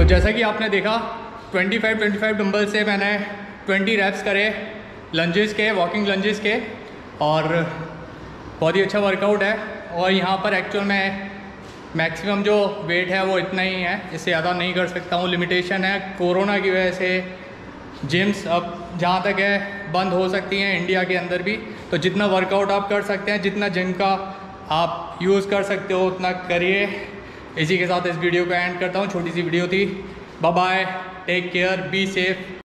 तो जैसा कि आपने देखा 25 डंबल से मैंने 20 रैप्स करे लंजेस के, वॉकिंग लंजेस के, और बहुत ही अच्छा वर्कआउट है। और यहाँ पर एक्चुअल में मैक्सिमम जो वेट है वो इतना ही है, इससे ज़्यादा नहीं कर सकता हूँ, लिमिटेशन है। कोरोना की वजह से जिम्स अब जहाँ तक है बंद हो सकती हैं इंडिया के अंदर भी, तो जितना वर्कआउट आप कर सकते हैं, जितना जिम का आप यूज़ कर सकते हो उतना करिए। इसी के साथ इस वीडियो को एंड करता हूँ, छोटी सी वीडियो थी। Bye bye, take care, be safe.